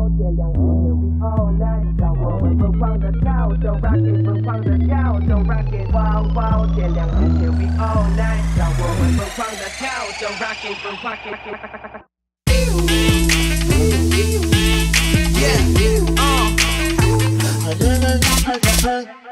wow，点亮世界 we all night， 让我们疯狂的跳，So rock it， 疯狂的跳，So rock it， wow wow， 点亮世界 we all night， 让我们疯狂的跳，So rock it， 疯狂的跳。Yeah,